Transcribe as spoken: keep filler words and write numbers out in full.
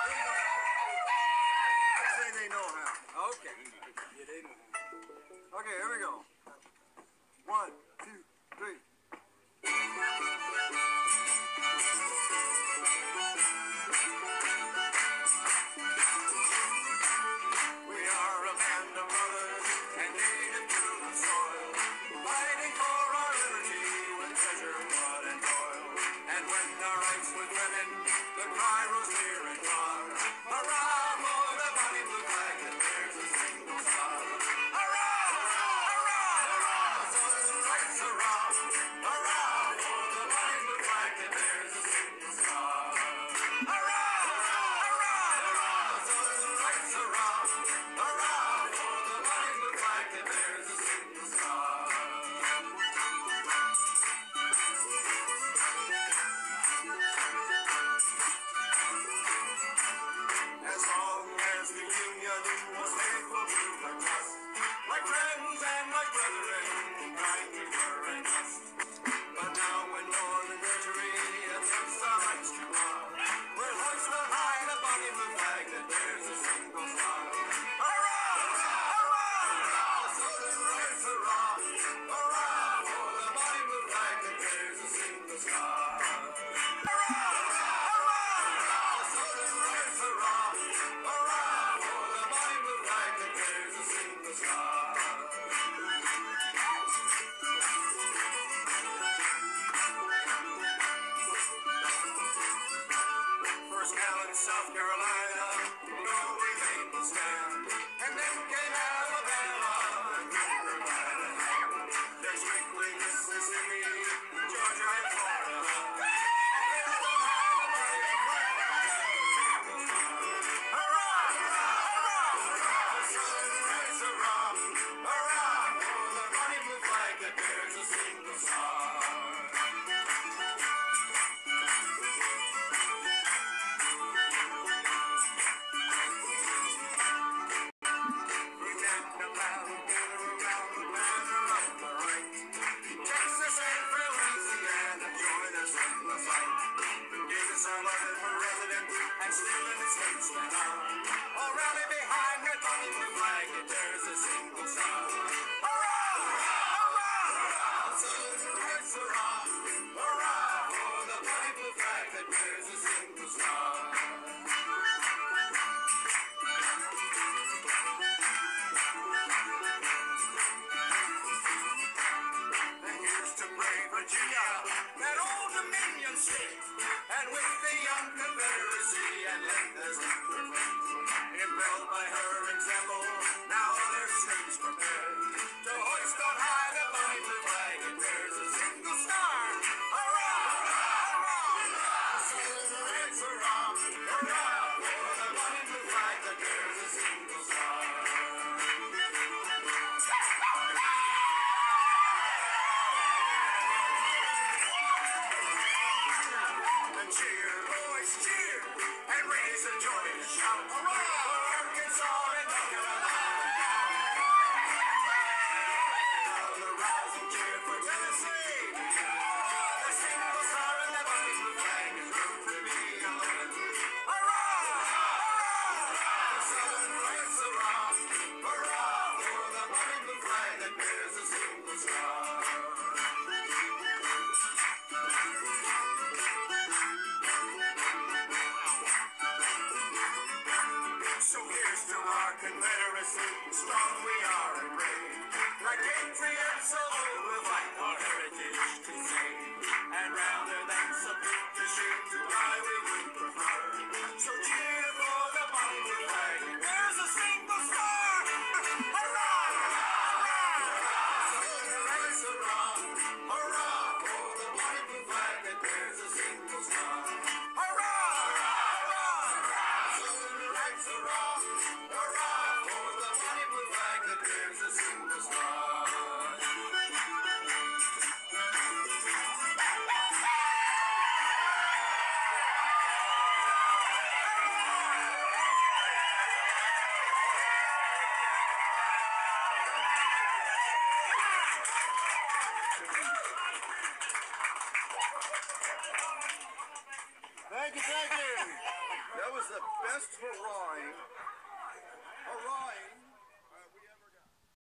Say they know how. Okay. Yeah, they know. Okay, here we go. One, two, three. We are a band of brothers and native to the soil, fighting for our liberty with treasure, blood, and toil. And when our rights were threatened, the cry rose near and far. Hurrah for the bonny blue flag that bears a single star. Hurrah! Hurrah! Hurrah! Southern rights, hurrah! Hurrah for the bonny blue flag that bears a single star. Hurrah! Hurrah! Hurrah! Southern rights, hurrah! Hurrah for the bonny blue flag that bears a single star. As long as the Union was faithful to her trust, like friends and like brethren, kind we were and just. But now when Northern treachery attempts our rights to bar, we'll hoist on high the bonny blue flag that bears a single star. Hurrah! Hurrah! Hurrah! Southern rights, hurrah! Hurrah for the bonny blue flag that bears a single star. Hurrah! Hurrah! Hurrah! Southern rights, hurrah! Hurrah for the bonny blue flag that bears a single star. First Allen, South Carolina, no remain to stand. And then came Alabama, and Cooper, Alabama. Next week we Mississippi, Georgia, and Florida. And then the Alabama flag that bears a single star. Hurrah! Hurrah! Hurrah! Southern rights, hurrah! Hurrah for the bonny blue flag that bears a single star. Texas and Louisiana join us in the fight. Give us our loving president and stealing his statesmen on. All rally behind that bonny blue flag that bears a single star. Hurrah! Hurrah! Hurrah! Southern rights, hurrah! Hurrah for the bonny blue flag that bears a single star. And here's to brave Virginia, that old Dominion state, and with the young Confederacy and length as her fate. Impelled by her example, now other states prepare to hoist on high the bonny blue flag that bears a single star. Hurrah! Hurrah! Hurrah! Southern rights, hurrah! Hurrah for the bonny blue flag that bears a single star. And cheer, boys, cheer, and raise a joyous shout. Hurrah for Arkansas and North Carolina. Now the rising cheer for Tennessee. The single star and the bonny blue flag is proved to be a legend. Hurrah! Hurrah! Southern rights, hurrah! Hurrah for the bonny blue flag that bears a single star. So here's to our Confederacy, strong we are and brave. Like patriots so old, we'll fight our heritage to save. And rather than submit to shame, to die we would prefer. So cheer for the bonny blue flag, there's a single star. Hurrah! Hurrah! Southern rights, hurrah! Hurrah for the bonny blue flag that bears a single star. Hurrah! Hurrah! Southern rights, hurrah! Hurrah for the bonny blue flag that bears a single star. Thank you, thank you. That was was the best hurrahing